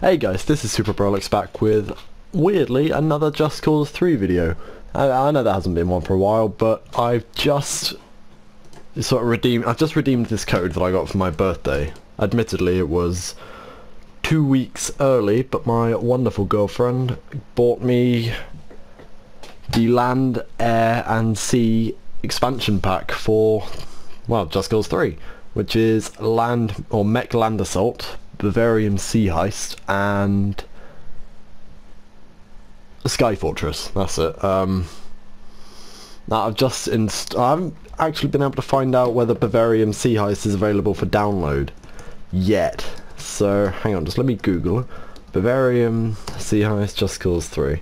Hey guys, this is Super Brolix back with, weirdly, another Just Cause 3 video. I know there hasn't been one for a while, but I've just redeemed this code that I got for my birthday. Admittedly, it was 2 weeks early, but my wonderful girlfriend bought me the Land, Air and Sea expansion pack for, well, Just Cause 3, which is Mech Land Assault, Bavarium Sea Heist, and Sky Fortress. That's it. Now I haven't actually been able to find out whether Bavarium Sea Heist is available for download yet. So hang on, just let me Google Bavarium Sea Heist Just Cause 3.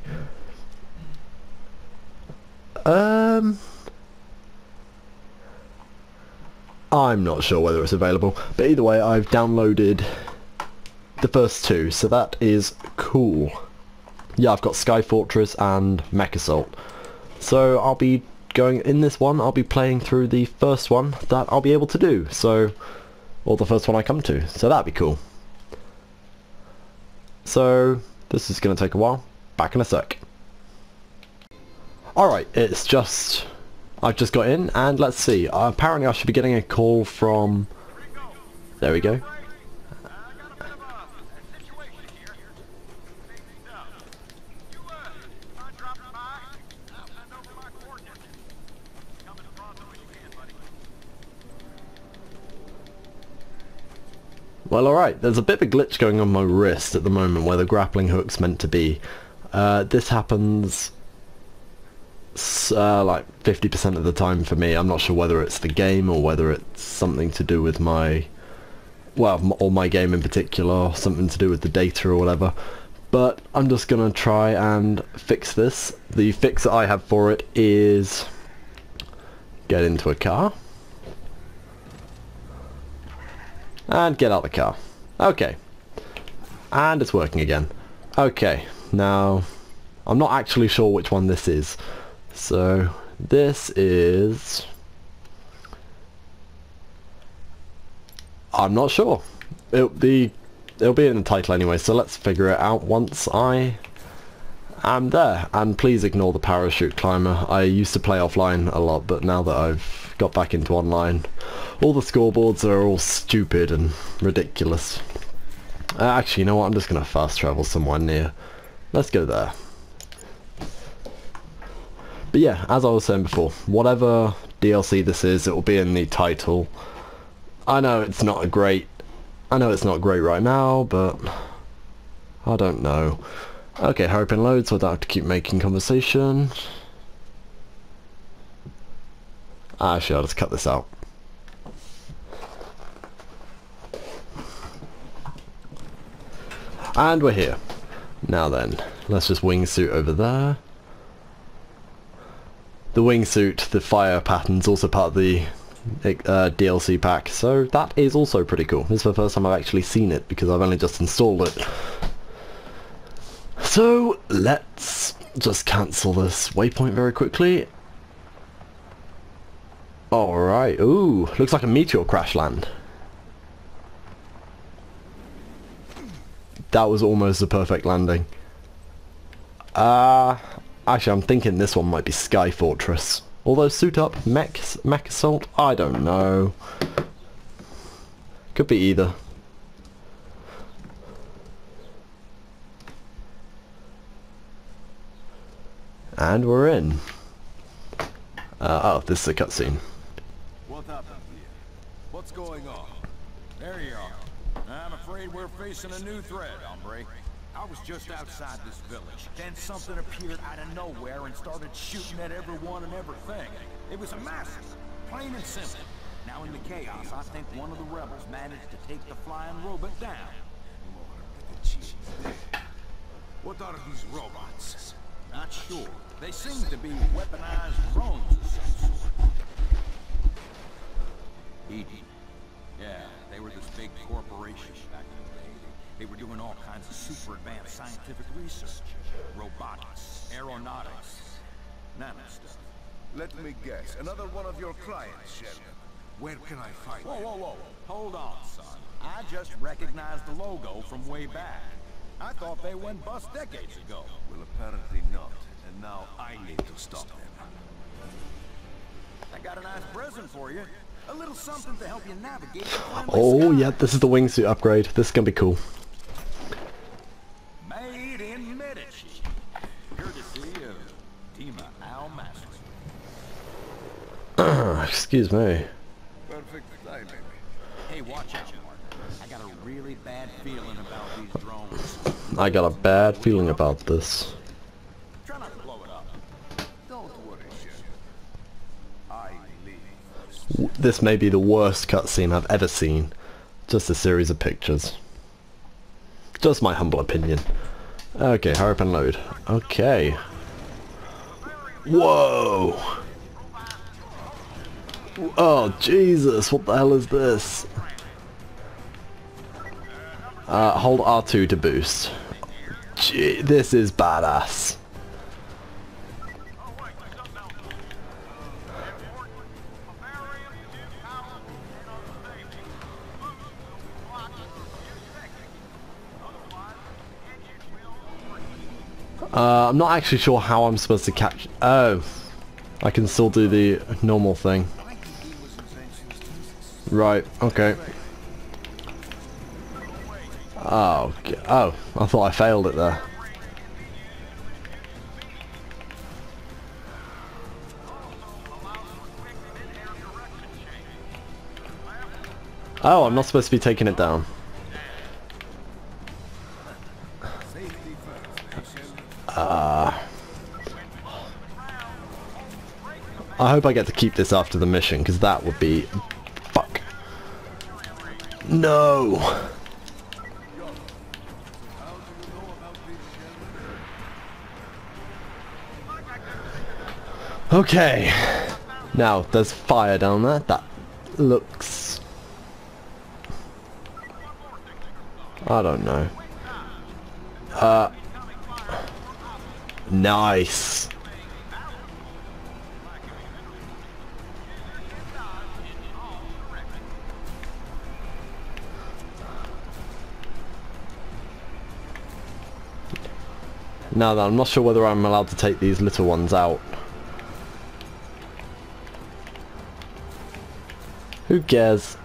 I'm not sure whether it's available, but either way, I've downloaded the first two, so that is cool. Yeah, I've got Sky Fortress and Mech Assault. So I'll be going in this one, I'll be playing through the first one that I'll be able to do, or the first one I come to, so that'd be cool. So this is going to take a while, back in a sec. Alright, I've just got in, and let's see, apparently I should be getting a call from, there we go. Well, alright, there's a bit of a glitch going on my wrist at the moment where the grappling hook's meant to be. This happens like 50% of the time for me. I'm not sure whether it's the game or whether it's something to do with my game in particular, or something to do with the data or whatever. But I'm just gonna try and fix this. The fix that I have for it is get into a car and get out the car. Okay, and it's working again. Okay, now I'm not actually sure which one this is. So this is, I'm not sure. It'll be in the title anyway, so let's figure it out once I am there. And please ignore the parachute climber. I used to play offline a lot, but now that I've got back into online, all the scoreboards are all stupid and ridiculous. Actually, you know what, I'm just going to fast travel somewhere near. Let's go there. But yeah, as I was saying before, whatever DLC this is, it will be in the title. I know it's not great right now, but I don't know. Okay, hurry up and load so I don't have to keep making conversation. Actually, I'll just cut this out. And we're here. Now then, let's just wingsuit over there. The wingsuit, the fire pattern's also part of the DLC pack, so that is also pretty cool. This is the first time I've actually seen it because I've only just installed it. So let's just cancel this waypoint very quickly. Alright, ooh, looks like a meteor crash land. That was almost a perfect landing. Actually, I'm thinking this one might be Sky Fortress. Although suit up, Mech Assault, I don't know. Could be either. And we're in. Oh, this is a cutscene. What happened here? What's going on? There you are. I'm afraid we're facing a new threat, hombre. I was just outside this village. Then something appeared out of nowhere and started shooting at everyone and everything. It was a massacre, plain and simple. Now in the chaos, I think one of the rebels managed to take the flying robot down. What are these robots? Not sure. They seem to be weaponized drones of some sort. Eden. Yeah, they were this big corporation back in the day. They were doing all kinds of super advanced scientific research. Robotics, aeronautics, nano stuff. Let me guess. Another one of your clients, Sheldon. Where can I find Whoa, whoa, whoa. Hold on, son. I just recognized the logo from way back. I thought they went bust decades ago. Well, apparently not. And now I need to stop them. I got a nice present for you. A little something to help you navigate the friendly Oh skies. yeah, this is the wingsuit upgrade. This is gonna be cool. Made in Medici. Courtesy of Tima Al Masters. Excuse me. Perfect timing. Hey, watch out, Mark. I got a really bad feeling about these drones. I got a bad feeling about this. Try not to blow it up. Don't worry, Sheriff. I believe. This may be the worst cutscene I've ever seen. Just a series of pictures. Just my humble opinion. Okay, hurry up and load. Okay. Whoa! Oh, Jesus, what the hell is this? Hold R2 to boost. Gee, this is badass. I'm not actually sure how I'm supposed to catch... Oh. I can still do the normal thing. Right, okay. Oh, oh, I thought I failed it there. Oh, I'm not supposed to be taking it down. I hope I get to keep this after the mission, because that would be... Fuck. No! Okay. Now, there's fire down there. That looks... I don't know. Nice. Now then, I'm not sure whether I'm allowed to take these little ones out. Who cares?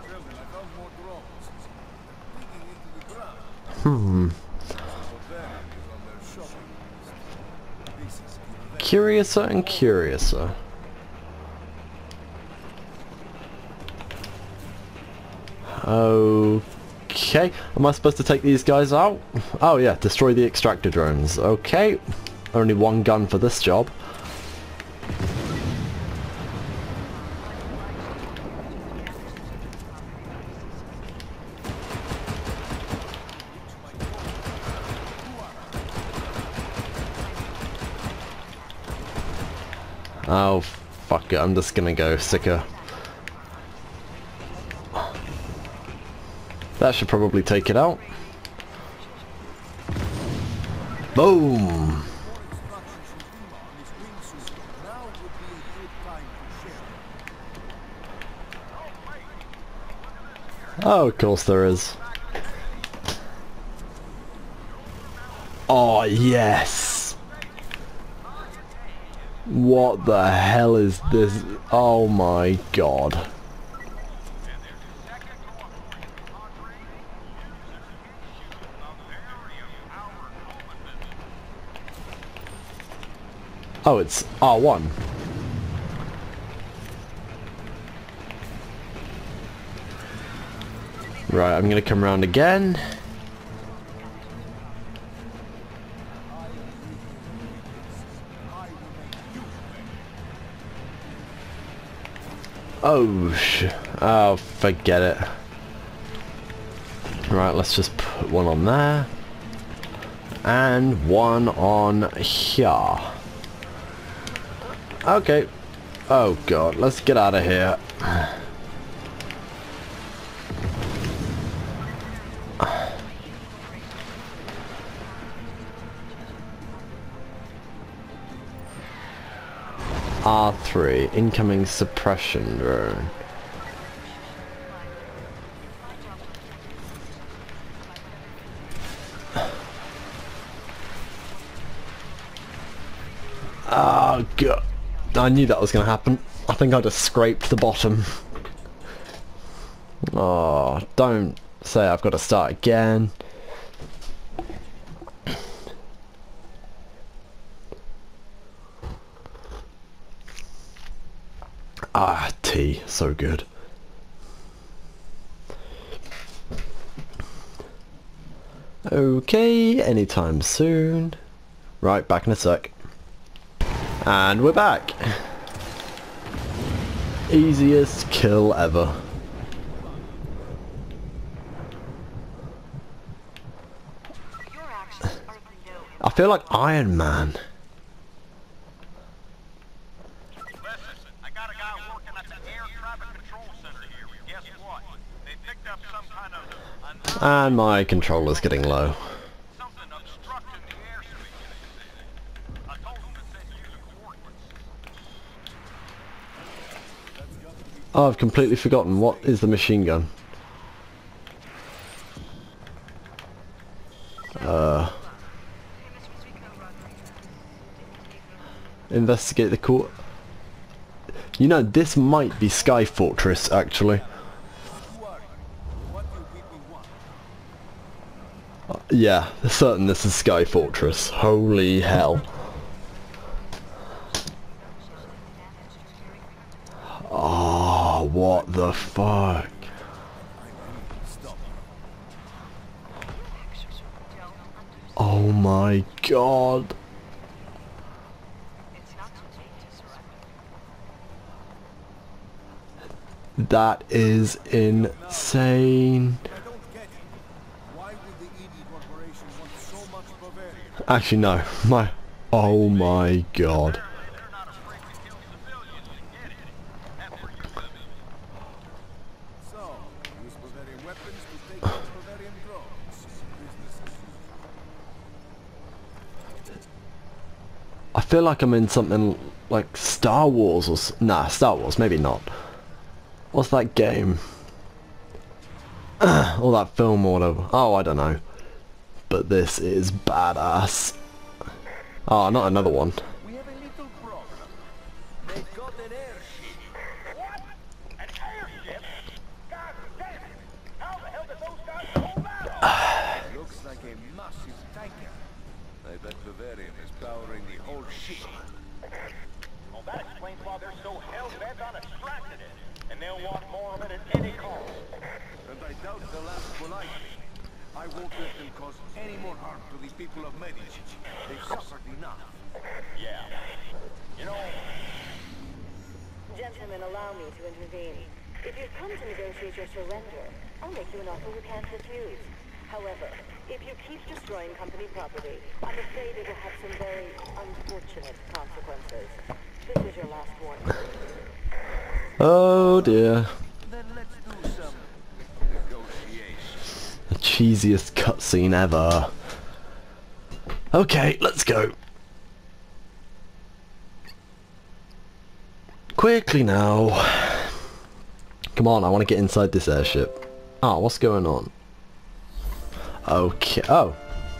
Curiouser and curiouser. Okay. Am I supposed to take these guys out? Oh yeah, destroy the extractor drones. Okay. Only one gun for this job. Oh, fuck it, I'm just gonna go sicker. That should probably take it out. Boom! Oh, of course there is. Oh, yes! What the hell is this? Oh my god. Oh, it's R1. Right, I'm gonna come around again. Oh, forget it. Right, let's just put one on there. And one on here. Okay. Oh god, let's get out of here. R3, incoming suppression drone. Oh god. I knew that was going to happen. I think I just scraped the bottom. Oh, don't say I've got to start again. Ah, tea. So good. Okay, anytime soon. Right, back in a sec. And we're back. Easiest kill ever. I feel like Iron Man. Listen, I got a guy working at the air traffic control center here. Guess what? They picked up some kind of And my controller's getting low. something obstructing the airspace. I told them to send you the coordinates. Oh, I've completely forgotten. What is the machine gun? Investigate the court. You know, this might be Sky Fortress, actually. Yeah, certain this is Sky Fortress. Holy hell. Oh, what the fuck? Oh my god. That is insane. I don't get it. Why would the ED Corporation want so much Bavarian? Actually, no. Oh my god. They're not afraid to kill civilians to get it. That's where you're living. So, use Bavarian weapons to take out Bavarian drones. Business as usual. I feel like I'm in something like Star Wars or... Nah, Star Wars, maybe not. What's that game? Or that film or whatever. Oh, I don't know. But this is badass. Oh, not another one. We have a little problem. They got an airship. What? An airship? God damn it! How the hell did those guys pull that off? Looks like a massive tanker. I bet Bavarian is powering the whole ship. Well, that explains why they're so hell-bent on extracting it. And they'll want more of it at any cost. And I doubt they'll ask politely. I won't let them cause any more harm to the people of Medici. They've suffered enough. Yeah. You know, Gentlemen, allow me to intervene. If you've come to negotiate your surrender, I'll make you an offer you can't refuse. However, if you keep destroying company property, I'm afraid it will have some very unfortunate consequences. This is your last warning. Oh dear. Then let's do some negotiation. The cheesiest cutscene ever. Okay, let's go. Quickly now. Come on, I want to get inside this airship. Ah, what's going on? Okay. Oh.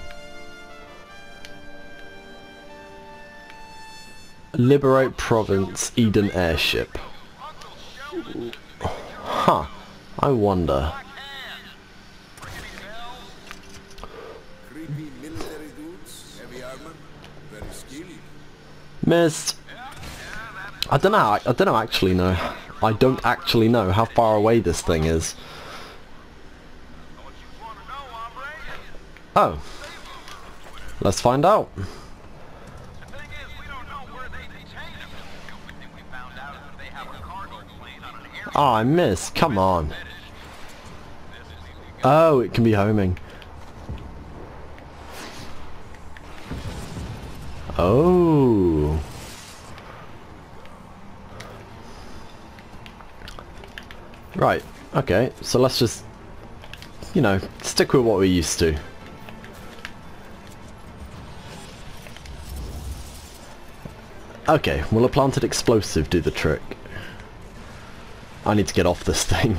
Liberate Province, Eden airship. Huh. I wonder. Creepy military dudes, heavy armor, very skilled. Missed. I don't actually know. I don't actually know how far away this thing is. Oh. Let's find out. the thing is, we don't know where they detain them. The only thing we found out is that they have a cargo plane on an airship. Oh, I missed. Come on. Oh, it can be homing. Oh. Right. Okay. So let's just, you know, stick with what we're used to. Okay. Will a planted explosive do the trick? I need to get off this thing.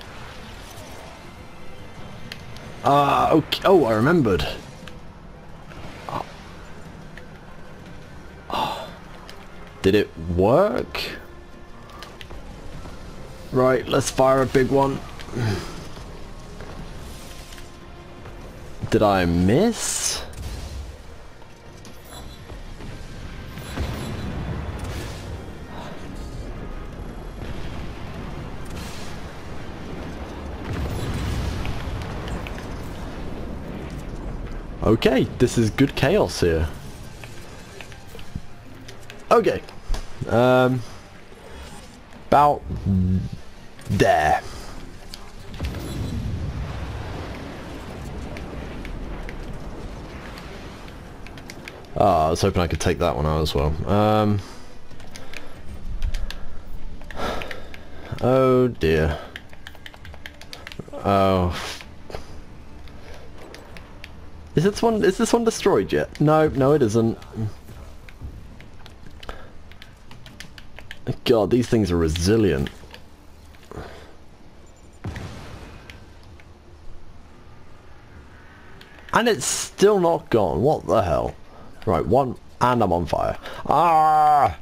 Okay. Oh, I remembered. Did it work? Right, let's fire a big one. Did I miss? Okay, this is good chaos here. Okay. About there. Oh, I was hoping I could take that one out as well. Oh dear. Oh. Is this one destroyed yet? No, no it isn't. God, these things are resilient. And it's still not gone. What the hell? Right, one, and I'm on fire. Ah!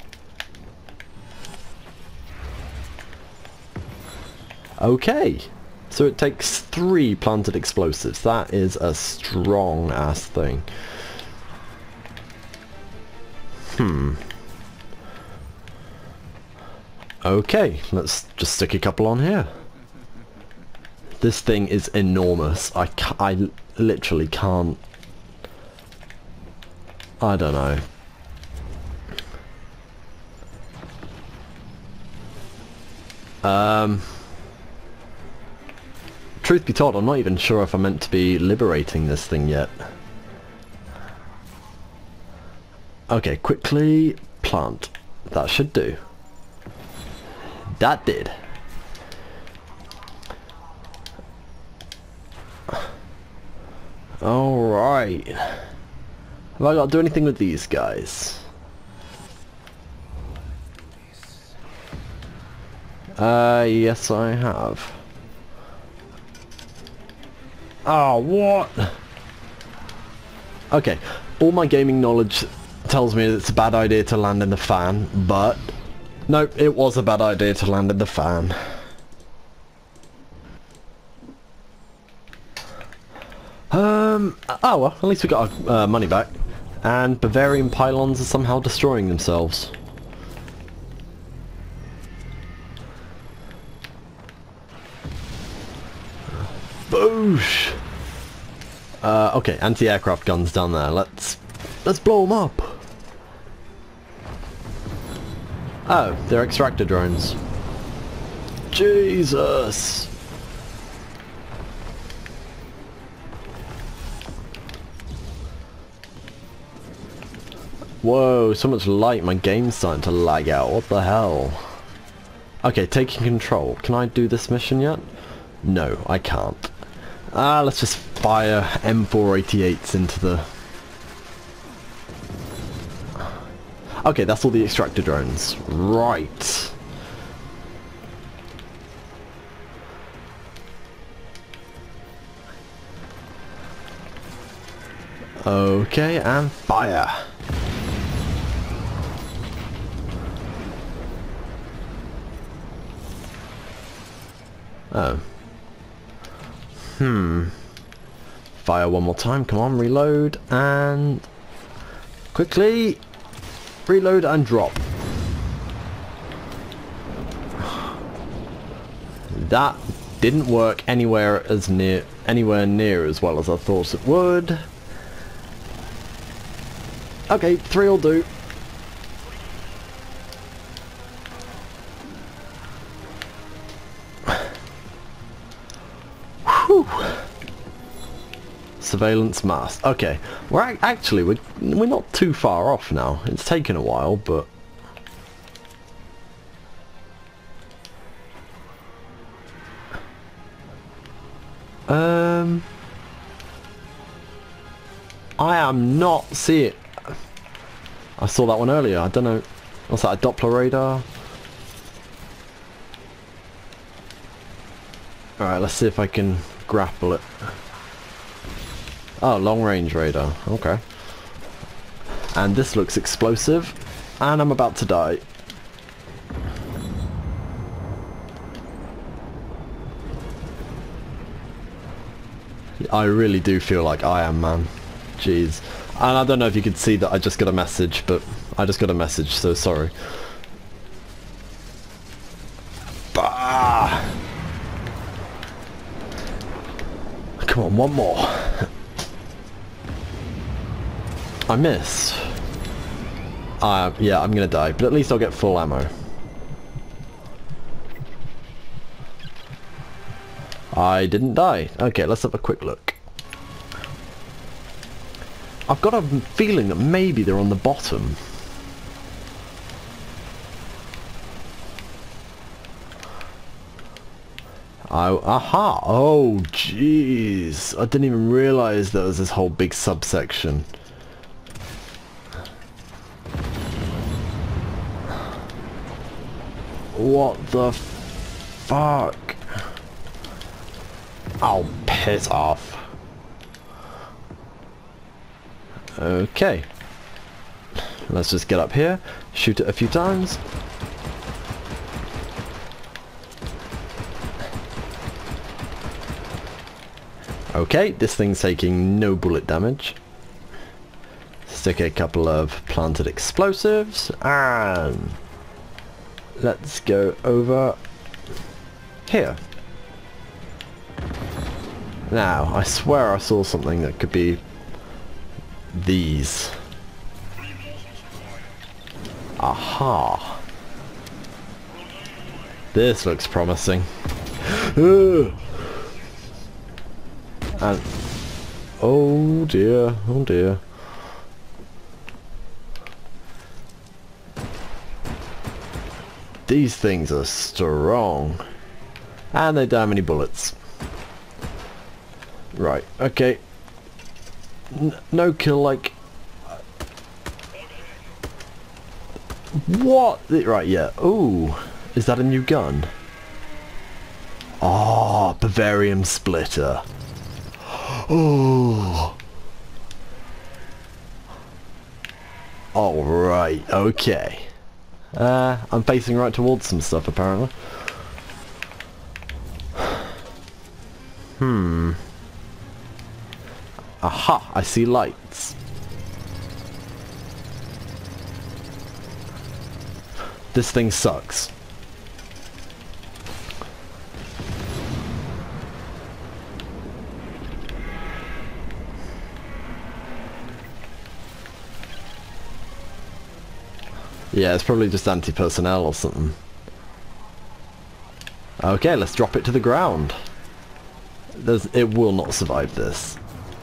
Okay. So it takes 3 planted explosives. That is a strong ass thing. Okay, let's just stick a couple on here. This thing is enormous. I literally can't. I don't know. Truth be told, I'm not even sure if I'm meant to be liberating this thing yet. Okay, quickly plant. That should do. That did. Alright. Have I got to do anything with these guys? Yes I have. Oh, what? Okay, all my gaming knowledge tells me that it's a bad idea to land in the fan, but nope, it was a bad idea to land in the fan. Oh well, at least we got our money back. And Bavarian pylons are somehow destroying themselves. Boosh! Okay, anti-aircraft guns down there. Let's blow them up. Oh, they're extractor drones. Jesus! Whoa, so much light, my game's starting to lag out. What the hell? Okay, taking control. Can I do this mission yet? No, I can't. Let's just fire M488s into the... Okay, that's all the extractor drones. Right. Okay, and fire. Oh. Fire one more time, come on, reload, and quickly reload and drop. That didn't work anywhere near as well as I thought it would. Okay, 3 will do. Surveillance mast. Okay, we're actually we're not too far off now. It's taken a while, but I am not seeing. I saw that one earlier. I don't know. What's that? A Doppler radar? All right, let's see if I can grapple it. Oh, long range radar. Okay. And this looks explosive. And I'm about to die. I really do feel like I am, man. Jeez. And I don't know if you could see that I just got a message, but I just got a message, so sorry. Bah! Come on, one more. I missed. Yeah, I'm gonna die, but at least I'll get full ammo. I didn't die. Okay, let's have a quick look. I've got a feeling that maybe they're on the bottom. Aha! Oh, jeez. I didn't even realise there was this whole big subsection. What the fuck? Oh, piss off. Okay. Let's just get up here, shoot it a few times. Okay, this thing's taking no bullet damage. Stick a couple of planted explosives and let's go over here. Now, I swear I saw something that could be these. Aha. This looks promising. And oh dear, oh dear. These things are strong. And they don't have any bullets. Right, okay. No kill, like... What? Right, yeah. Ooh. Is that a new gun? Oh, Bavarium Splitter. Oh. Alright, okay. I'm facing right towards some stuff, apparently. Aha, I see lights. This thing sucks. Yeah, it's probably just anti-personnel or something. Okay, let's drop it to the ground. It will not survive this.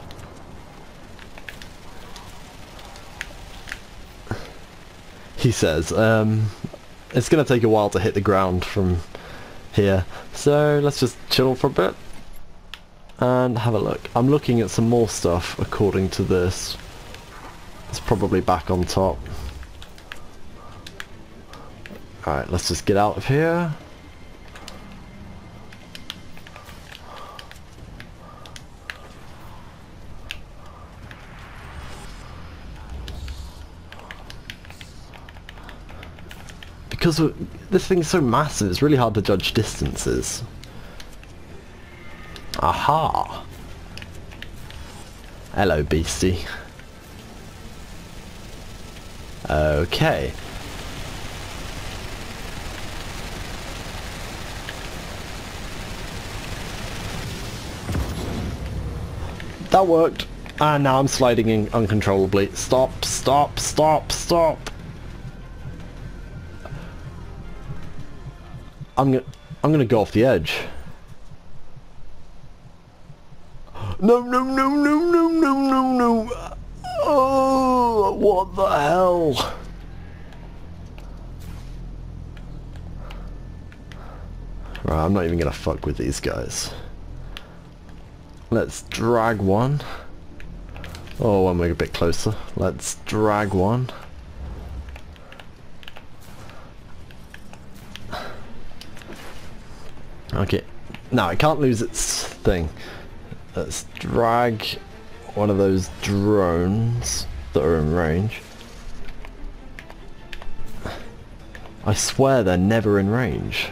He says, it's going to take a while to hit the ground from here, so let's just chill for a bit and have a look. I'm looking at some more stuff according to this. It's probably back on top. Alright, let's just get out of here. Because this thing's so massive, it's really hard to judge distances. Aha! Hello, beastie. Okay. That worked. And now I'm sliding in uncontrollably. Stop, stop, stop, stop. I'm gonna go off the edge. No, no, no, no, no, no, no, no. Oh, what the hell? Right, I'm not even gonna fuck with these guys. Let's drag one. Oh, when we're a bit closer. Let's drag one. Okay. Now, it can't lose its thing. Let's drag one of those drones that are in range. I swear they're never in range.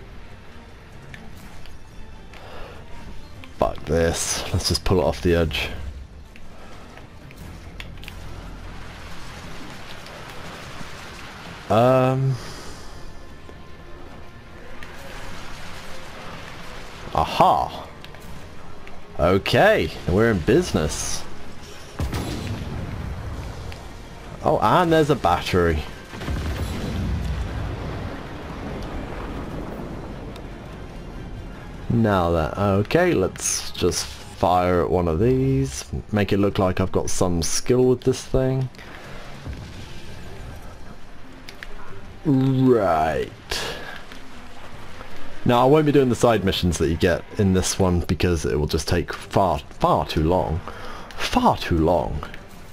Fuck this. Let's just pull it off the edge. Aha! Okay, we're in business. Oh, and there's a battery. Now that, okay, let's just fire at one of these. Make it look like I've got some skill with this thing. Right. Now I won't be doing the side missions that you get in this one because it will just take far too long. Far too long.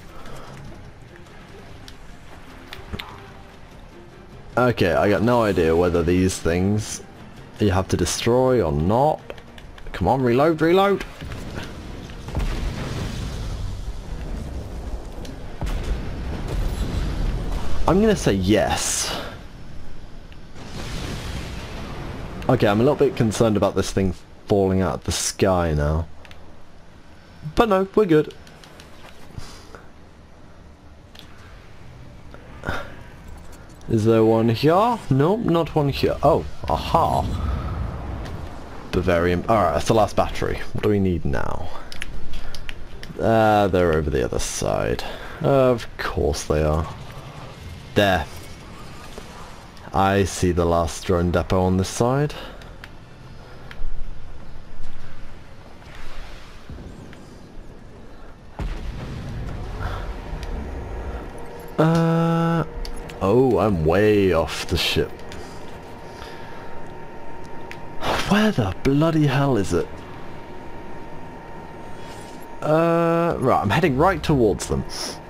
Okay, I got no idea whether these things you have to destroy or not. Come on, reload, reload! I'm gonna say yes. Okay, I'm a little bit concerned about this thing falling out of the sky now. But no, we're good. Is there one here? No, not one here. Oh, aha. Bavarian. Alright, that's the last battery. What do we need now? They're over the other side. Of course they are. There. I see the last drone depot on this side. Oh, I'm way off the ship. Where the bloody hell is it? Right, I'm heading right towards them.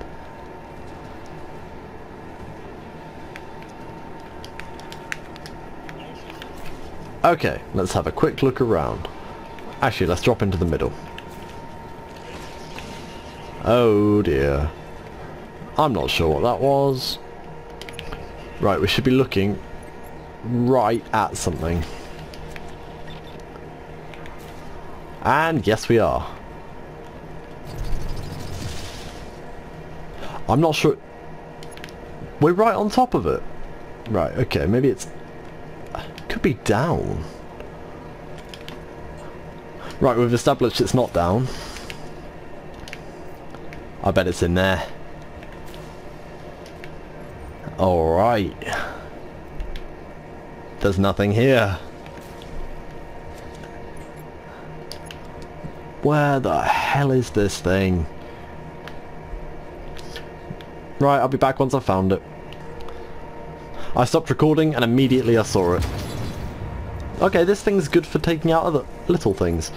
Okay, let's have a quick look around. Actually, let's drop into the middle. Oh dear. I'm not sure what that was. Right, we should be looking right at something. And yes, we are. I'm not sure. We're right on top of it. Right, okay, maybe it's... could be down. Right, we've established it's not down. I bet it's in there. Alright. There's nothing here. Where the hell is this thing? Right, I'll be back once I've found it. I stopped recording and immediately I saw it. Okay, this thing's good for taking out other little things.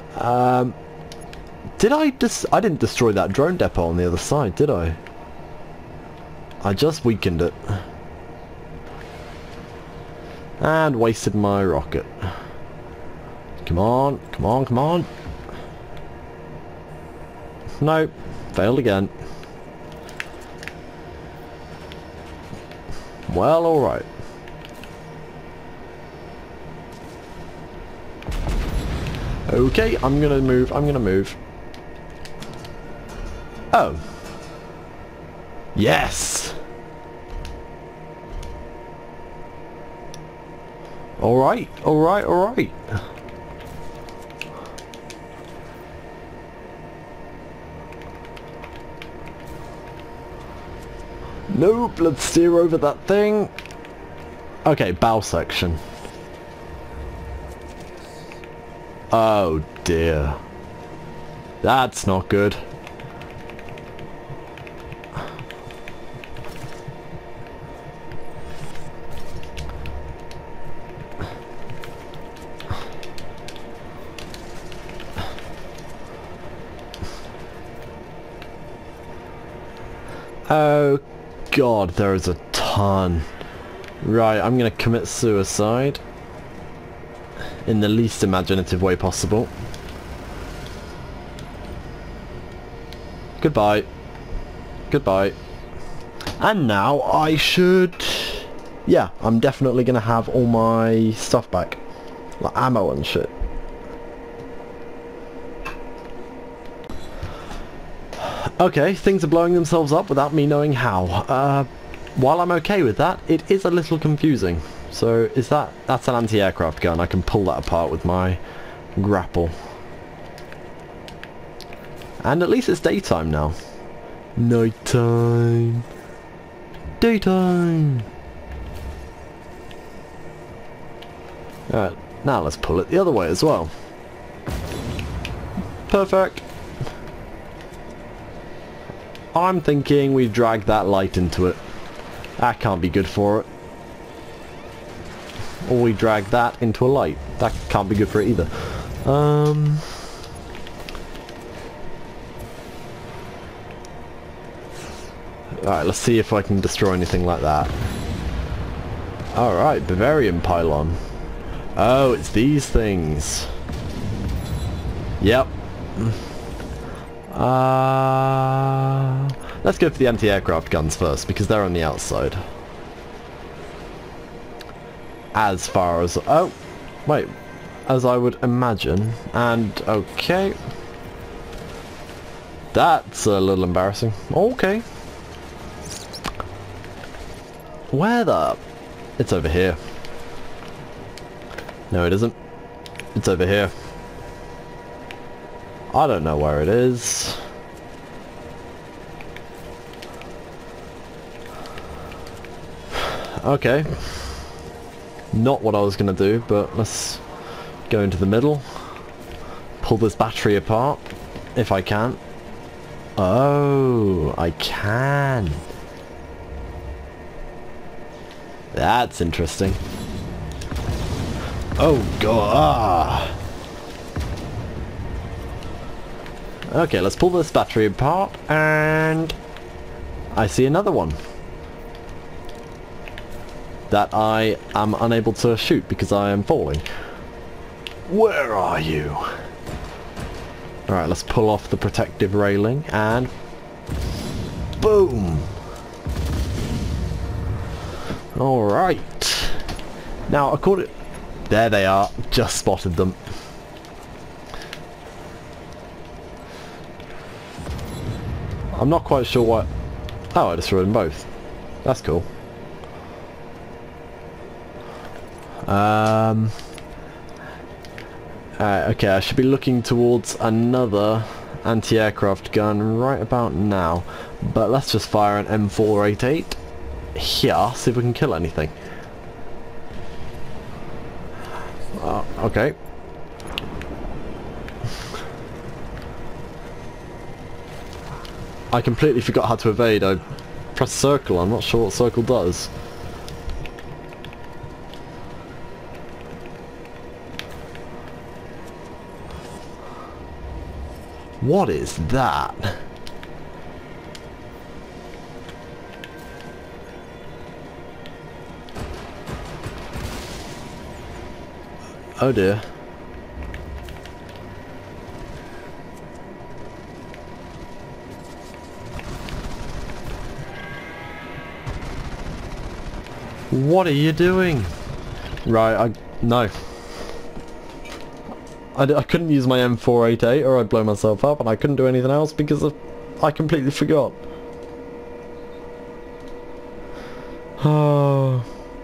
Did I didn't destroy that drone depot on the other side, did I? I just weakened it. And wasted my rocket. Come on, come on, come on. Nope, failed again. Well, alright. Okay, I'm gonna move. Oh. Yes! Alright, alright, alright. Nope, let's steer over that thing. Okay, bow section. Oh dear. That's not good. Oh god, there is a ton. Right, I'm gonna commit suicide in the least imaginative way possible. Goodbye. Goodbye. And now I should... yeah, I'm definitely going to have all my stuff back. Like ammo and shit. Okay, things are blowing themselves up without me knowing how. While I'm okay with that, it is a little confusing. So, that's an anti-aircraft gun. I can pull that apart with my grapple. And at least it's daytime now. Nighttime. Daytime. Alright, now let's pull it the other way as well. Perfect. I'm thinking we drag that light into it. That can't be good for it. Or we drag that into a light. That can't be good for it either. Alright, let's see if I can destroy anything like that. Alright, Bavarian pylon. Oh, it's these things. Yep. Let's go for the anti-aircraft guns first, because they're on the outside. As far as... oh, wait. As I would imagine. And, okay. That's a little embarrassing. Okay. Where the... it's over here. No, it isn't. It's over here. I don't know where it is. Okay. Not what I was going to do, but let's go into the middle. Pull this battery apart, if I can. Oh, I can. That's interesting. Oh god. Okay, let's pull this battery apart, and I see another one that I am unable to shoot because I am falling. Where are you? Alright, let's pull off the protective railing, and boom! Alright. Now, according... there they are. Just spotted them. I'm not quite sure what... oh, I destroyed them both. That's cool. Okay, I should be looking towards another anti-aircraft gun right about now. But let's just fire an M488 here, see if we can kill anything. Okay. I completely forgot how to evade. I pressed circle. I'm not sure what circle does. What is that? Oh dear. What are you doing? Right, no. I couldn't use my M488 or I'd blow myself up, and I couldn't do anything else because I completely forgot. Oh.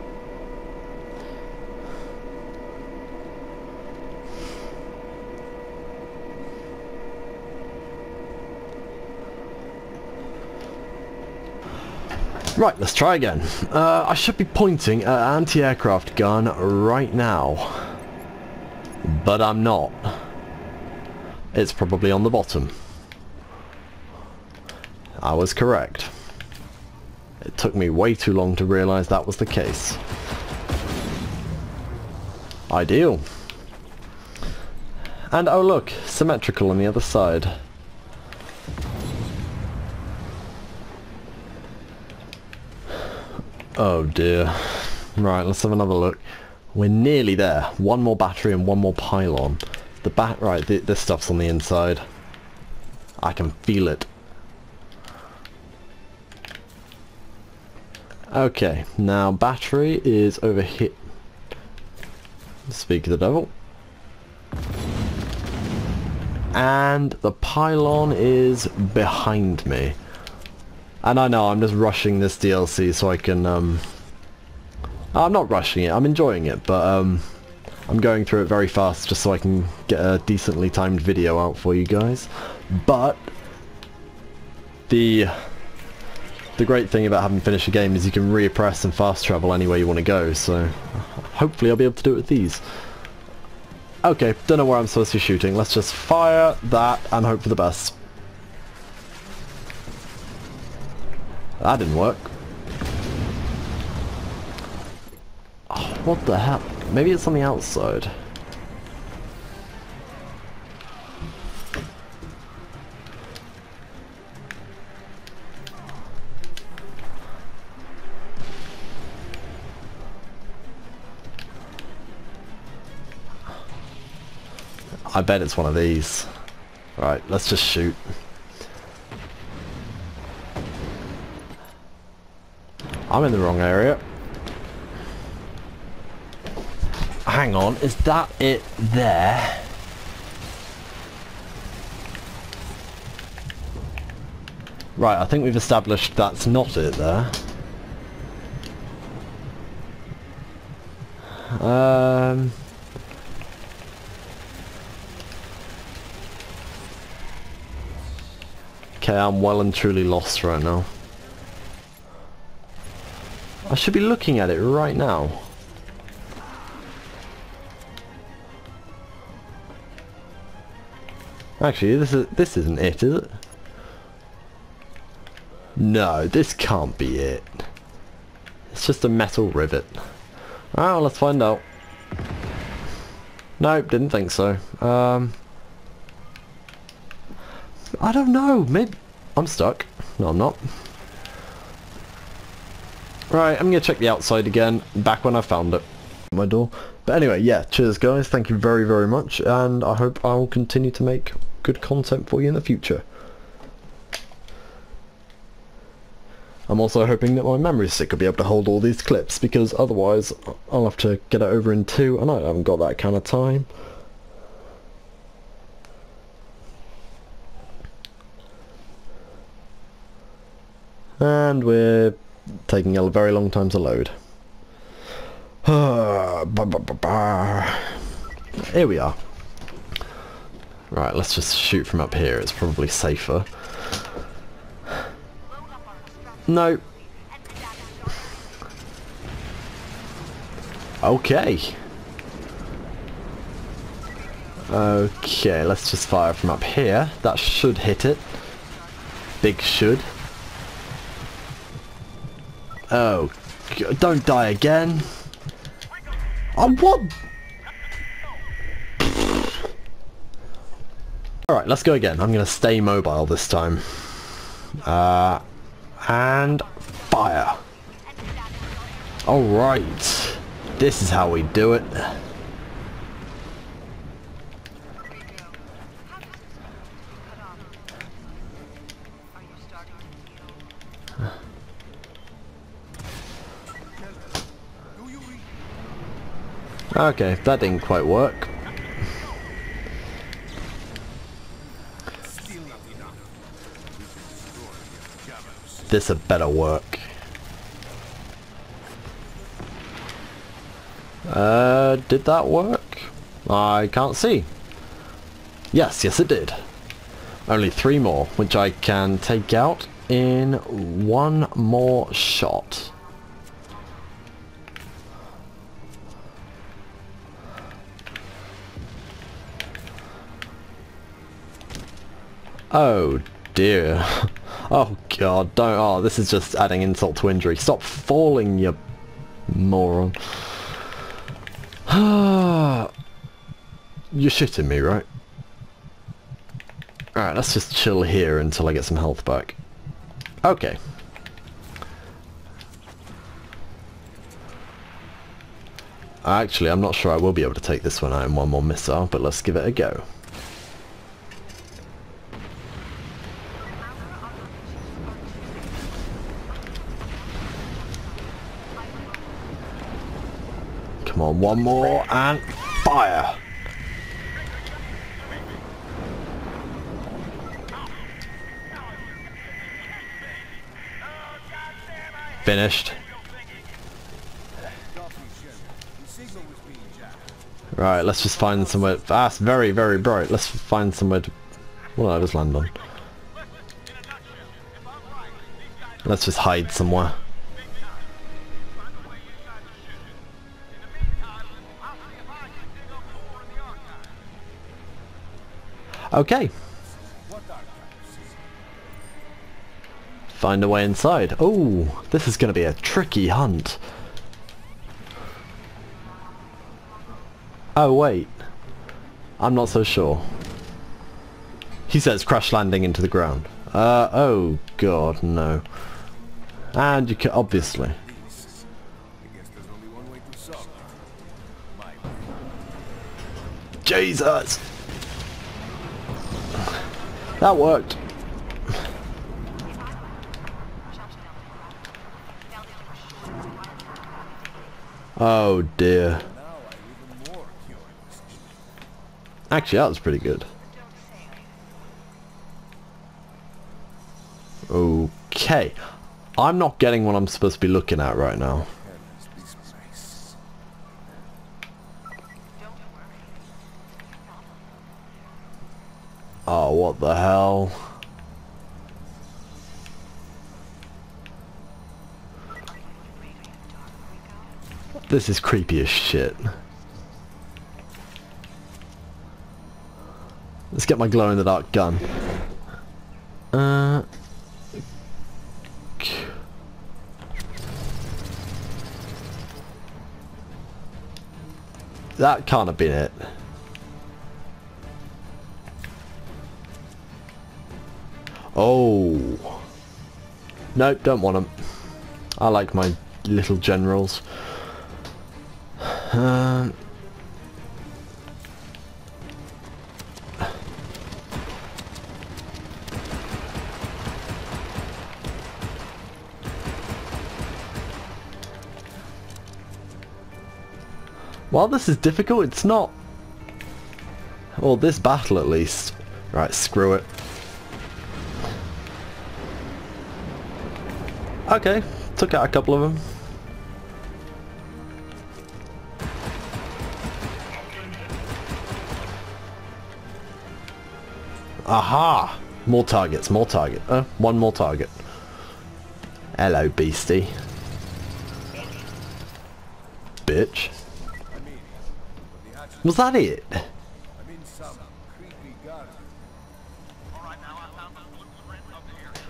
Right, let's try again. I should be pointing at an anti-aircraft gun right now. But I'm not. It's probably on the bottom. I was correct. It took me way too long to realise that was the case. Ideal. And oh look, symmetrical on the other side. Oh dear. Right, let's have another look. We're nearly there. One more battery and one more pylon. Right, this stuff's on the inside. I can feel it. Okay, now battery is over here. Speak of the devil. And the pylon is behind me. And I know I'm just rushing this DLC so I can I'm not rushing it, I'm enjoying it, but I'm going through it very fast just so I can get a decently timed video out for you guys. But the great thing about having finished a game is you can repress and fast travel anywhere you want to go, so hopefully I'll be able to do it with these. Okay, don't know where I'm supposed to be shooting. Let's just fire that and hope for the best. That didn't work. Oh, what the hell? Maybe it's on the outside. I bet it's one of these. Right, let's just shoot. I'm in the wrong area. Hang on, is that it there? Right, I think we've established that's not it there. Okay, I'm well and truly lost right now. I should be looking at it right now. Actually, this isn't it, is it? No, this can't be it. It's just a metal rivet. Oh, let's find out. Nope, didn't think so. I don't know, maybe... I'm stuck. No, I'm not. Right, I'm gonna check the outside again, back when I found it. My door. But anyway, yeah, cheers guys, thank you very, very much, and I hope I will continue to make good content for you in the future. I'm also hoping that my memory stick will be able to hold all these clips, because otherwise I'll have to get it over in 2, and I haven't got that kind of time. And we're taking a very long time to load. Here we are. Right, let's just shoot from up here, it's probably safer. No. Okay. Okay, let's just fire from up here. That should hit it. Big should. Oh, don't die again. Oh, what? Alright, let's go again. I'm going to stay mobile this time. And fire. Alright. This is how we do it. Okay, that didn't quite work. This had better work. Did that work? I can't see. Yes, it did. Only 3 more, which I can take out in 1 more shot. Oh dear. Oh god, don't. Oh, this is just adding insult to injury. Stop falling, you moron. You're shitting me, right? Alright, let's just chill here until I get some health back. Okay. Actually, I'm not sure I will be able to take this one out in 1 more missile, but let's give it a go. Come on, one more and fire! Finished. Right, let's just find somewhere. That's very, very bright. Let's find somewhere to. What did I just land on? Let's just hide somewhere. Okay. Find a way inside. Oh, this is going to be a tricky hunt. Oh wait, I'm not so sure. He says crash landing into the ground. Oh god, no. And you can obviously. Jesus! That worked. Oh dear. Actually, that was pretty good. Okay. I'm not getting what I'm supposed to be looking at right now. Oh, what the hell? This is creepy as shit. Let's get my glow-in-the-dark gun. That can't have been it. Oh. Nope, don't want them. I like my little generals. While this is difficult, it's not. Well, this battle at least. Right, screw it. Okay, took out a couple of them. Aha! More targets, more target. One more target. Hello, beastie. Bitch. Was that it? I'm in some creepy garden. Alright, now I found the blueprint of the area.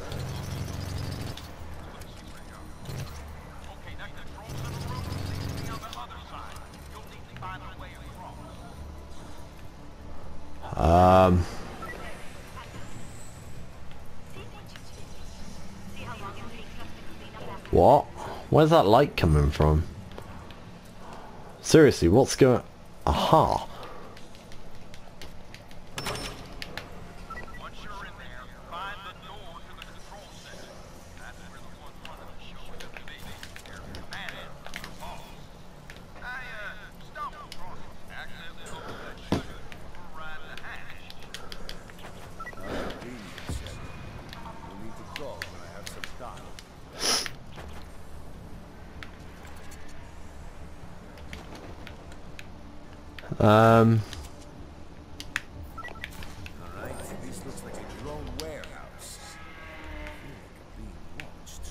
Okay, that control center room seems to be on the other side. You'll need to find a way across. What? Where's that light coming from? Seriously, what's going... Aha! Once you're in there, find the door to the control center. That's where the one running the show is going to be. There's the man and the boss. I, stumbled across it. Accidentally opened that chute and override the hatch. We'll need to talk when I have some time. Alright, this looks like a drone warehouse. I feel like I'm being watched.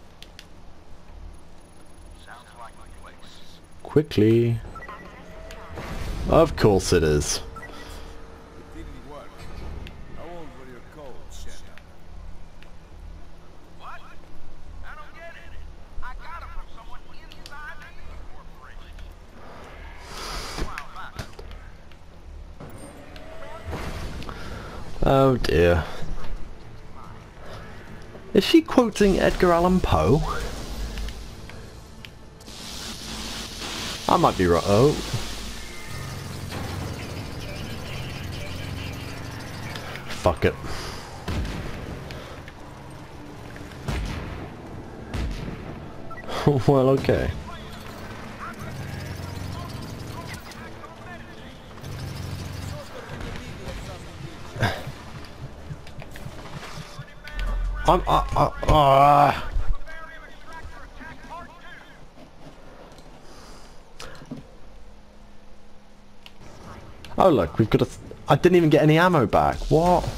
Sounds like a place. Quickly. Of course it is. It didn't work. How old were your codes, Shannon? What? I don't get it. I got them from someone inside the Eden Corporation. A while back. Oh dear. Is she quoting Edgar Allan Poe? I might be right. Oh. Fuck it. Well, okay. Oh look, we've got a... I didn't even get any ammo back. What?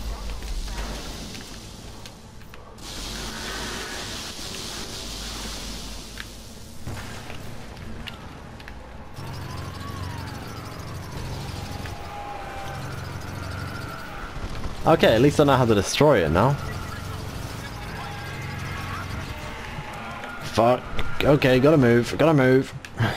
Okay, at least I know how to destroy it now. Fuck. Okay, gotta move, gotta move.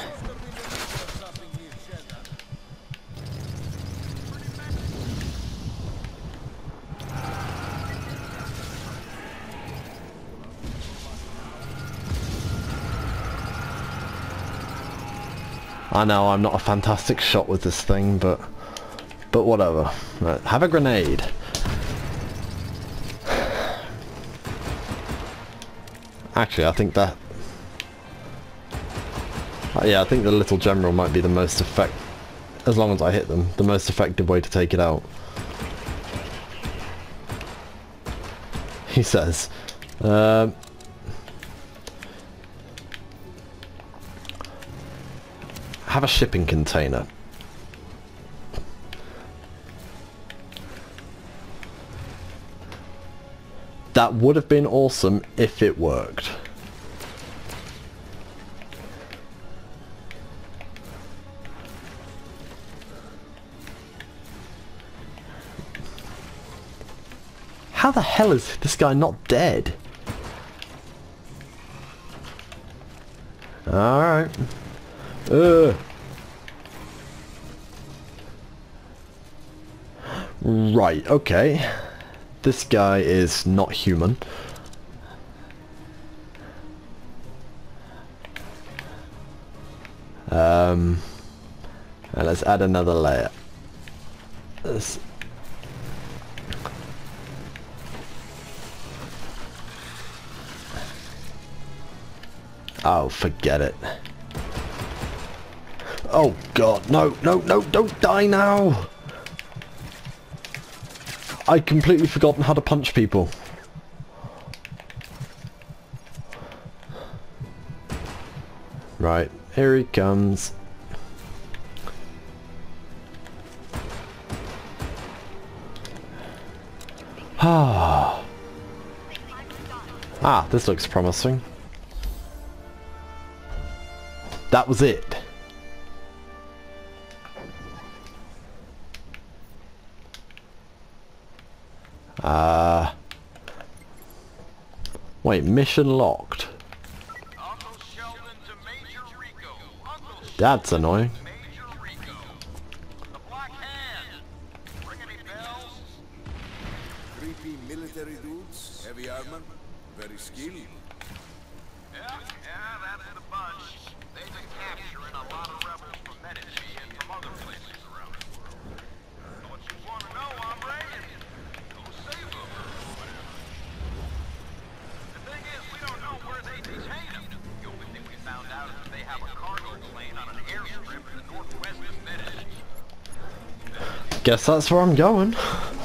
I know I'm not a fantastic shot with this thing, but whatever. Right, have a grenade. Actually, I think that... yeah, I think the little general might be the most as long as I hit them, the most effective way to take it out. He says. Have a shipping container. That would have been awesome if it worked. How the hell is this guy not dead? Alright. Right, okay. This guy is not human. And let's add another layer. Oh, forget it. Oh god, no, no, no, don't die now! I'd completely forgotten how to punch people. Right, here he comes. Ah, this looks promising. That was it. Wait, mission locked. Uncle Sheldon to Major Rico. Uncle That's annoying. Major Rico. The Black Hand. Ring any bells? Creepy military dudes, heavy armor, very skilled. Yeah, that's the bunch. They've been capturing a lot of rebels from Medici and from other places around the world. Know what you want to know, hombre? Go save them. The thing is, we don't know where they detain them. The only thing we found out is that they have a cargo plane on an airstrip in the northwest of Medici. Guess that's where I'm going.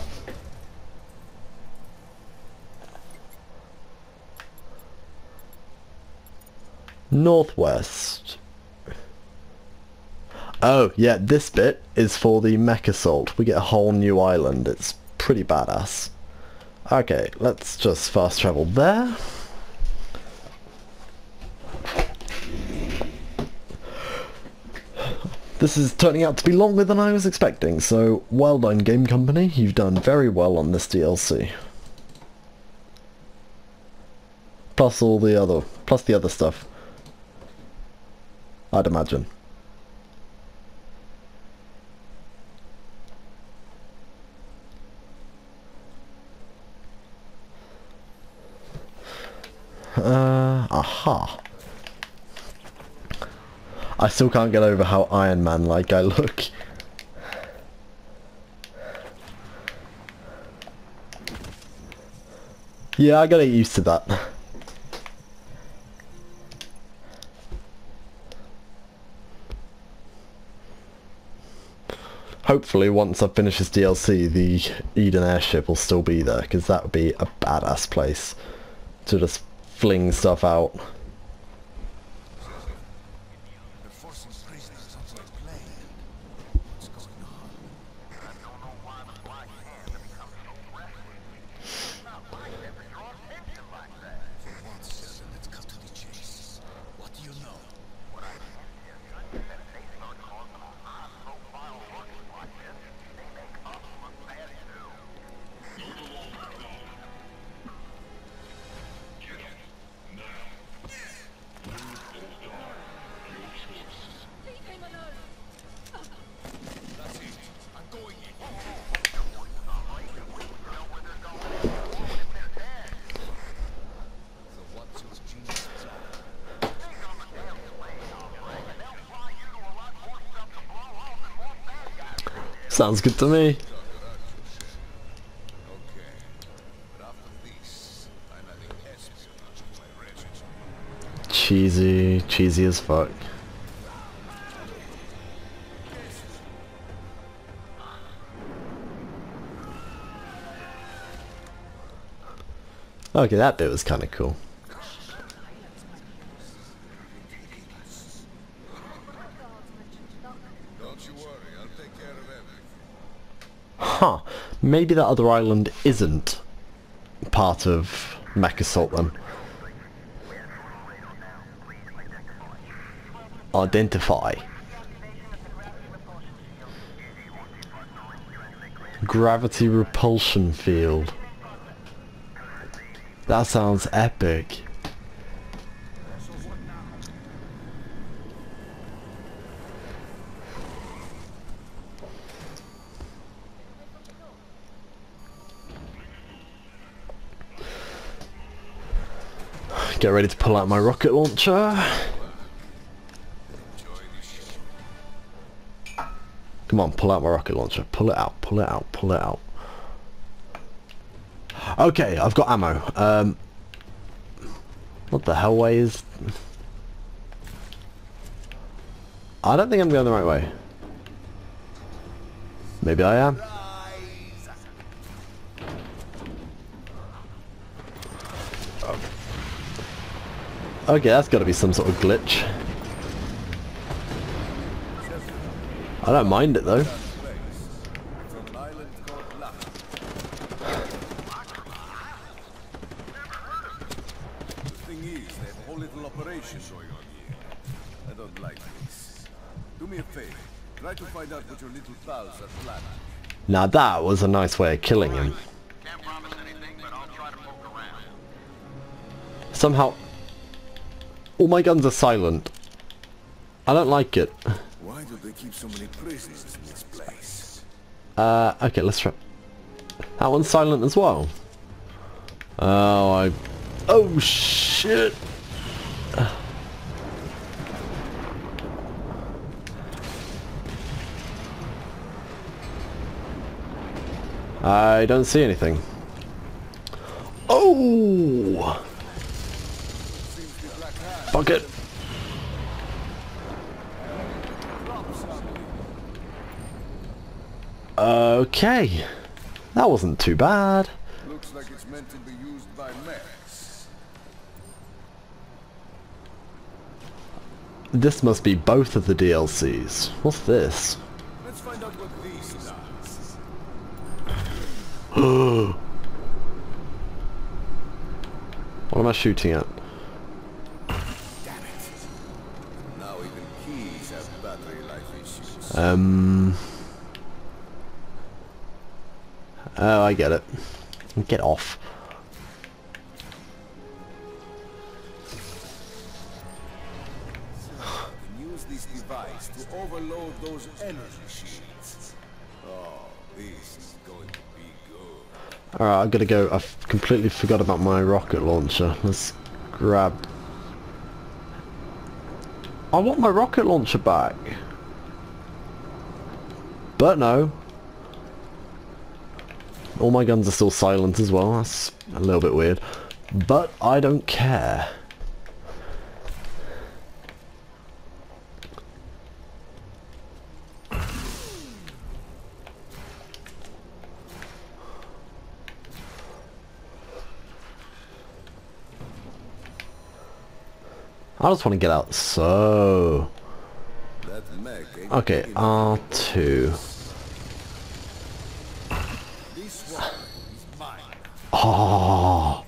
Northwest. Oh, yeah, this bit is for the mech assault. We get a whole new island. It's pretty badass. Okay, let's just fast travel there. This is turning out to be longer than I was expecting, so well done, Game Company. You've done very well on this DLC. Plus the other stuff. I'd imagine. Aha. I still can't get over how Iron Man-like I look. Yeah, I gotta get used to that. Hopefully once I finish this DLC, the Eden airship will still be there, because that would be a badass place. to just fling stuff out. They're forcing prisoners onto a plane. What's going on? I don't know why the Black Panther becomes so restless. It's not like them to draw attention like that. For once, let's cut to the chase. What do you know? What I can tell you is that they start causing high-profile ruckus like this, they make us look bad too. Leave him alone! That's it. I'm going in. So what's your genius plan? Sounds good to me. Okay. But after this, I'm adding espionage to my resume. Cheesy, cheesy as fuck. Okay, that bit was kind of cool. Don't you worry, I'll take care of everything. Huh. Maybe that other island isn't part of Mech Assault then. Identify. Gravity repulsion field. That sounds epic. Get ready to pull out my rocket launcher. Come on, pull out my rocket launcher. Pull it out, pull it out, pull it out. Okay, I've got ammo. What the hell way is... I don't think I'm going the right way. Maybe I am. Okay, that's got to be some sort of glitch. I don't mind it though. From an island called Laka. The thing is, they have a whole little operation going on here. I don't like this. Do me a favor. Try to find out what your little pals are planning. Now that was a nice way of killing him. Can't promise anything, but I'll try to poke around. Somehow, all my guns are silent. I don't like it. Why do they keep so many prisoners in this place? Okay, let's try. That one's silent as well. Oh shit! I don't see anything. Oh! Fuck it! Okay, that wasn't too bad. Looks like it's meant to be used by mechs. This must be both of the DLCs. What's this? Let's find out what these does. What am I shooting at? Damn it. Now even keys have battery life issues. Oh, I get it. Get off. Use this device to overload those energy shields. Oh, this is going to be good. Alright, I've got to go. I've completely forgot about my rocket launcher. Let's grab... I want my rocket launcher back. But no. All my guns are still silent as well. That's a little bit weird. But I don't care. I just want to get out. So That mech ain't okay, big enough. R2. This one is mine. Oh.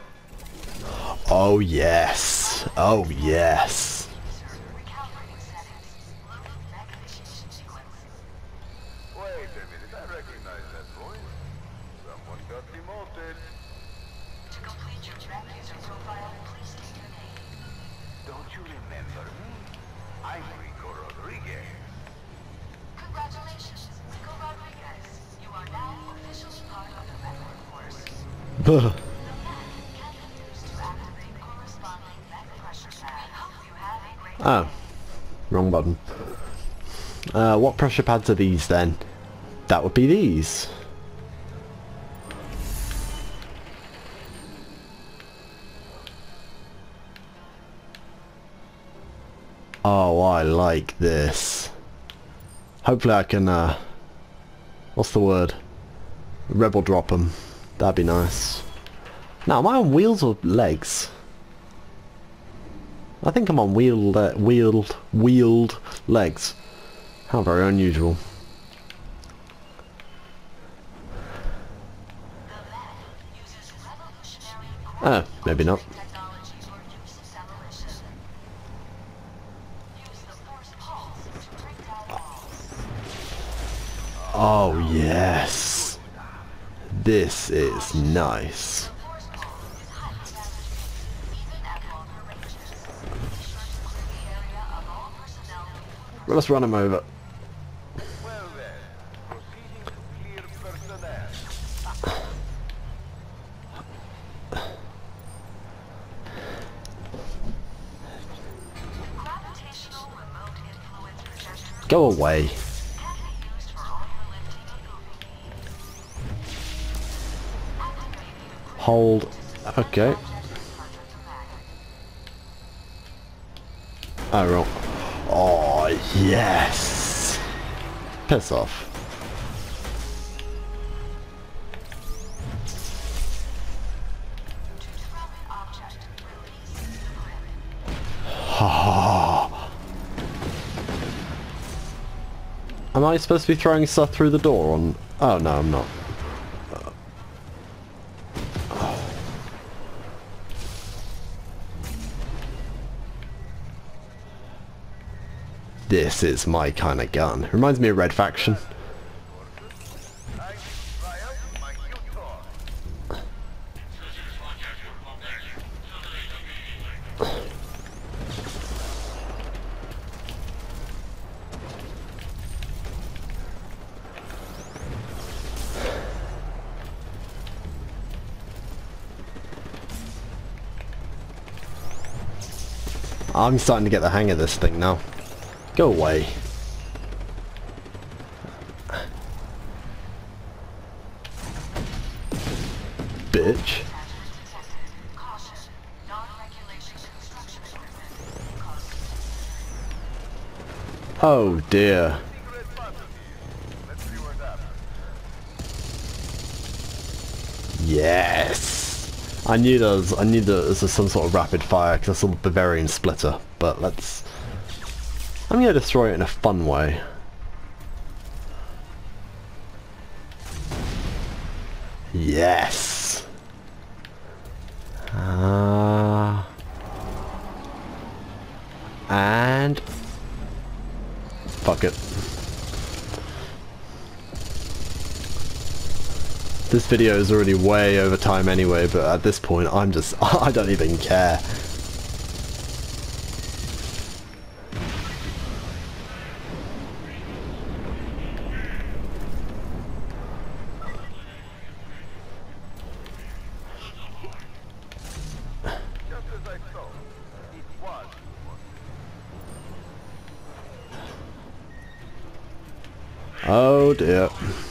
Oh yes. Oh yes. Recalibrating settings. Local mech initiation sequence. Wait a minute, I recognize that voice. Someone got demoted. To complete your mech user profile, please state your name. Don't you remember me? I'm Rico Rodriguez. Congratulations, Rico Rodriguez. You are now officially part of the mech workforce. Buh. Can be used to activate corresponding mech pressure pads. Hope you have a great Oh, wrong button. What pressure pads are these then? That would be these. Oh, I like this. Hopefully I can, what's the word? Rebel drop them. That'd be nice. Now, am I on wheels or legs? I think I'm on wheeled legs. How very unusual. uses revolutionary Oh, maybe not. technology for use acceleration. Use the force pulse to bring down walls. Oh yes. This is nice. Force pulse is highly damaging, even at longer ranges. Be sure to clear the area of all personnel before Well, let's run him over. Well then, proceeding to clear personnel. gravitational remote influence projector Go away. can be used for armor lifting and moving. Activate the Hold. Okay. Oh, wrong. Oh, yes. Piss off. To drop an object, release the grip. Am I supposed to be throwing stuff through the door on... Oh, no, I'm not. This is my kind of gun. Reminds me of Red Faction. I try out my new toy. I'm starting to get the hang of this thing now. Go away. Bitch. Caution, non-regulation construction equipment causes Oh dear. Secret button here. Let's see what's up. Yes. I knew there was some sort of rapid fire because I saw the Bavarian splitter, but I'm gonna destroy it in a fun way. Yes. And fuck it. This video is already way over time anyway, but at this point I don't even care. Just as I thought, it was. Oh dear.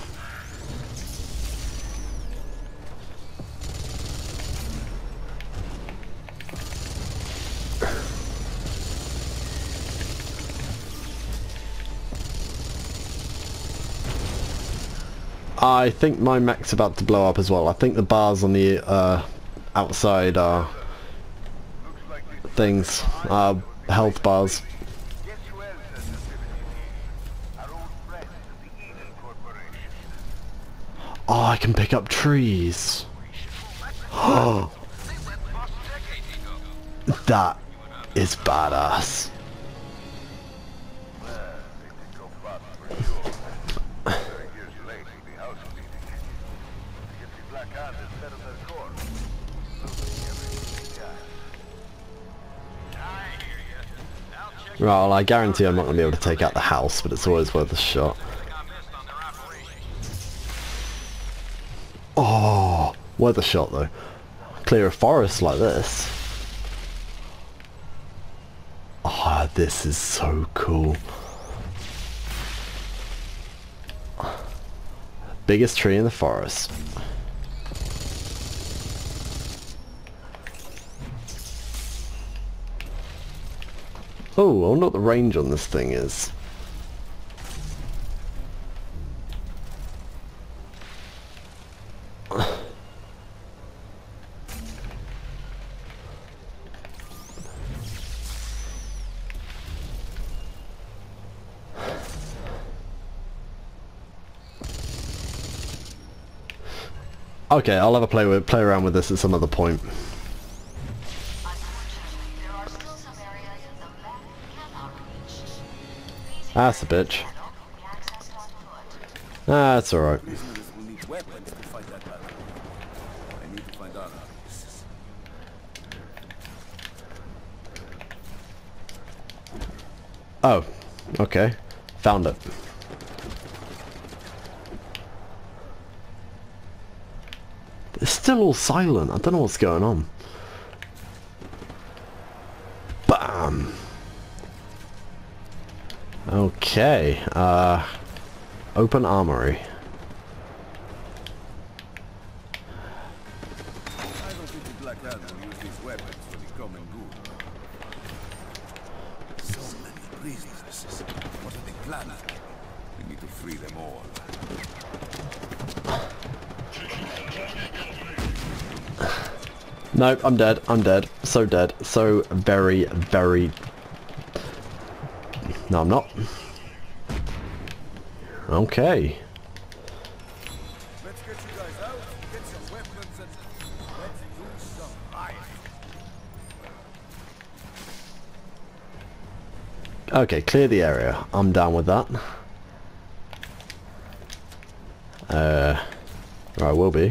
I think my mech's about to blow up as well. I think the bars on the outside are Looks like this things. Health bars. Guess who else has a here? Our old friends of the Eden Corporation. Oh, I can pick up trees. Oh, They went bust decades ago. that is badass. Well, they did go bust for sure. 30 years late with the house cleaning. The gypsy Black Hand has settled their course. Losing everything they got. I hear you. I'll check Right, well, I guarantee I'm not going to be able to take out the house, but it's always worth a shot. everything I missed on their operation. Oh, worth a shot though. Clear a forest like this. Ah, this is so cool. Biggest tree in the forest. Oh, I wonder what the range on this thing is. Okay, I'll have a play around with this at some other point. Unfortunately, there are still some areas the map cannot reach. These That's a bitch. cannot be accessed on foot. That's alright. Prisoners will need weapons to fight that battle. I need to find armor pieces. Oh, okay. Found it. It's still all silent. I don't know what's going on. Bam. Okay. Open armory. I don't think the Black Hand will use these weapons for the common good. So many prisoners. What are they planning? We need to free them all. Nope, I'm dead. I'm dead. So dead. So very, very... No, I'm not. Okay. Let's get you guys out, get some weapons, and let's do some fighting. Okay, clear the area. I'm down with that. I will be.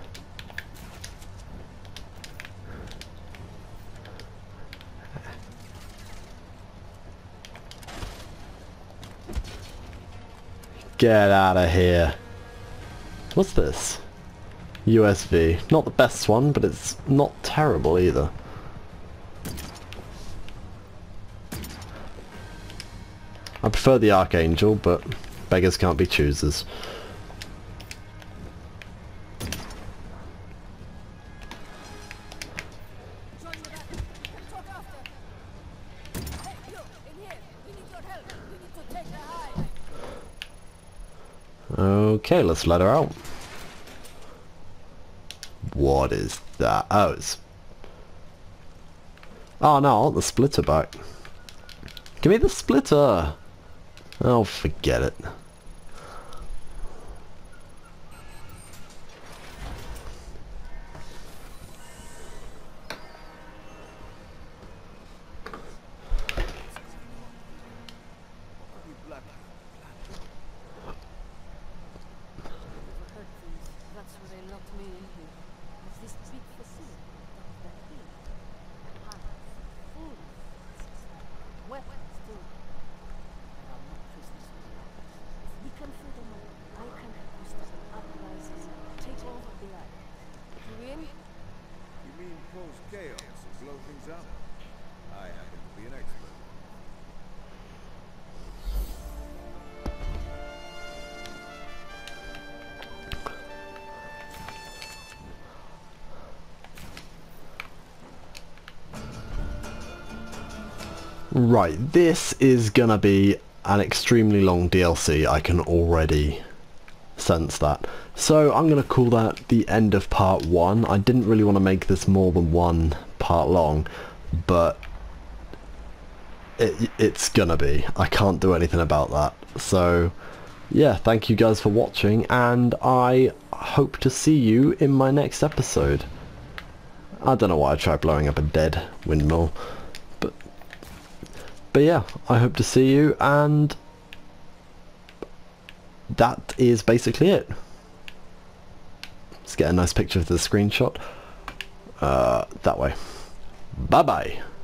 Get out of here. What's this? USV. Not the best one, but it's not terrible either. I prefer the Archangel, but beggars can't be choosers. Okay, let's let her out. What is that? Oh, it's... Oh no, I want the splitter back. Give me the splitter! Oh, forget it. That's where they locked me in here. It's this big facility. The heat. Hammers. Food. Weapons, too. There are no prisoners for the others. If we can free them all, I can help you start an uprising and take over the island. You in? You mean cause chaos and blow things up? I happen to be an expert. Right, this is gonna be an extremely long DLC, I can already sense that. So I'm gonna call that the end of part 1. I didn't really want to make this more than one part long, but it's gonna be. I can't do anything about that. So yeah, thank you guys for watching, and I hope to see you in my next episode. I don't know why I tried blowing up a dead windmill, but yeah, I hope to see you, and that is basically it. Let's get a nice picture of the screenshot. That way. Bye bye.